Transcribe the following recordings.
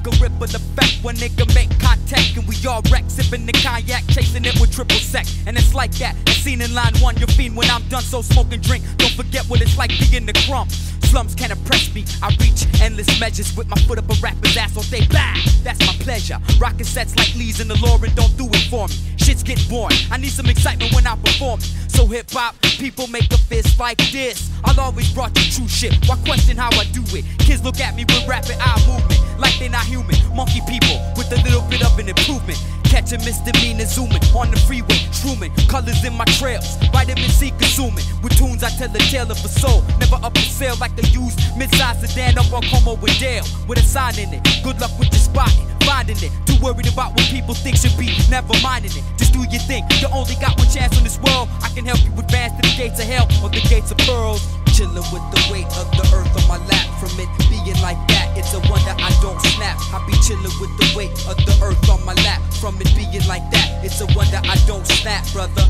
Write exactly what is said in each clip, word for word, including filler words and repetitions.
a ripple effect when nigga make contact and we all wreck, sipping the cognac, chasing it with triple sec. And it's like that, as seen in line one, you're fiend when I'm done, so smoke and drink. Don't forget what it's like being the crumb. Slums can't oppress me, I reach endless measures with my foot up a rapper's ass all day. Blah, that's my pleasure. Rockin' sets like Lee's and the Lauren don't do it for me. Shit's get boring, I need some excitement when I perform. So hip hop, people make a fist like this. I'll always brought the true shit, why question how I do it? Kids look at me with rapid eye movement, like they're not human. Monkey people with a little bit of an improvement. Catching misdemeanor zooming on the freeway, shrooming colors in my trails, vitamin C consuming. With tunes I tell the tale of a soul, never up for sale like a used mid-size sedan up on Como with Dale, with a sign in it. Good luck with your spotting, finding it. Too worried about what people think should be, never minding it. Just do your thing, you only got one chance on this world. I can help you advance to the gates of hell or the gates of pearls. Chillin' with the weight of the earth on my lap. From it being like that, it's a wonder I don't snap. I be chillin' with the weight of the earth on my lap. From it being like that, it's a wonder I don't snap, brother.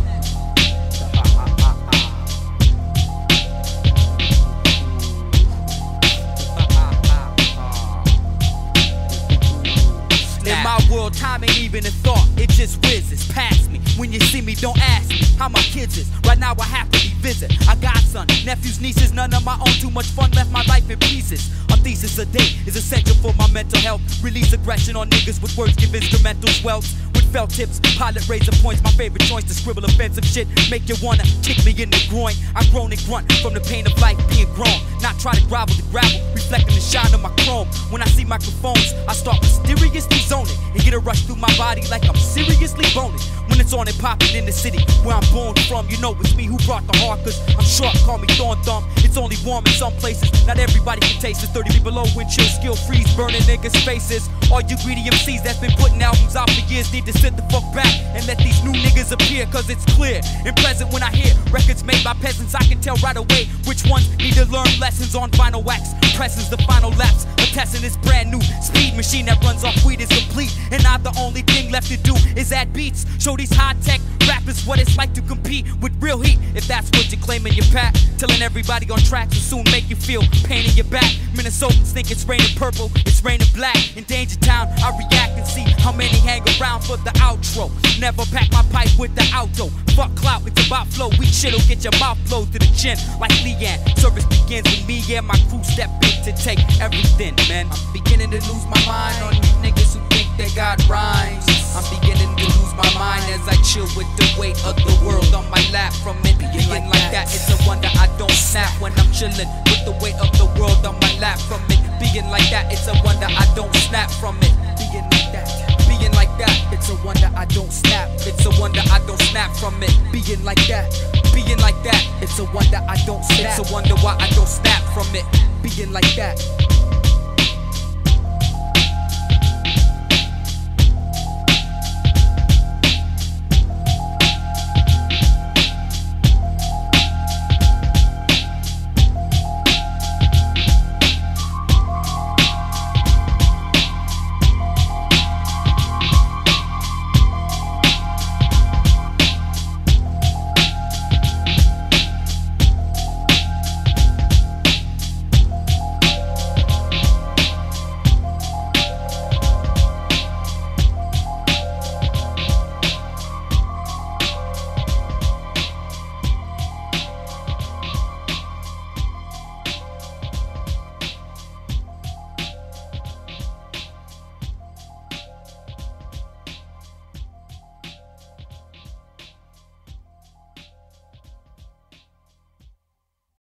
In my world, time ain't even a thought, it just whizzes past me. When you see me, don't ask me how my kids is. Right now I happily visit. I got son, nephews, nieces, none of my own. Too much fun, left my life in pieces. A thesis a day is essential for my mental health. Release aggression on niggas with words, give instrumentals wealth. With felt tips, pilot razor points, my favorite choice to scribble offensive shit. Make you wanna kick me in the groin. I groan and grunt from the pain of life being grown. Not try to grovel the gravel, reflecting the shine of my chrome. When I see microphones, I start mysteriously zoning and get a rush through my body like I'm seriously boning. When it's on and popping in the city where I'm born from, you know it's me who brought the heart, cause I'm short, call me Thorn Thumb. It's only warm in some places, not everybody can taste it. thirty feet below wind chill, skill freeze, burning niggas' faces. All you greedy M Cs that's been putting albums out for years need to sit the fuck back and let these new niggas appear, cause it's clear and present when I hear records made by peasants. I can tell right away which ones need to learn lessons on vinyl wax. Presses the final laps, attesting this brand new speed machine that runs off weed is complete. And now the only thing left to do is add beats, show these high-tech rappers what it's like to compete with real heat. If that's what you're claiming your pack, telling everybody on tracks will soon make you feel pain in your back. Minnesotans think it's raining purple, it's raining black. In Danger Town, I react and see how many hang around for the outro. Never pack my pipe with the auto. Fuck clout, it's about flow. Weak shit'll get your mouth blowed to the chin like Leanne. Service begins with me and my crew step in to take everything, man. I'm beginning to lose my mind on these niggas who think they got rhymes. I'm beginning to lose my mind as I chill with the weight of the world on my lap. From it being like, like that, it's a wonder I don't snap when I'm chilling with the weight of the world on my lap. From it being like that, it's a wonder I don't snap. From it being like that, being like that, it's a wonder I don't snap. It's a wonder I don't snap. From it being like that, being like that, it's a wonder I don't snap. It's a wonder why I don't snap. From it being like that.